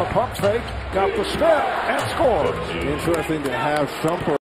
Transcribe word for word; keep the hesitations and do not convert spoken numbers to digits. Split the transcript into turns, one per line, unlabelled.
a pump fake, got the step, and scores.
Interesting to have Shumpert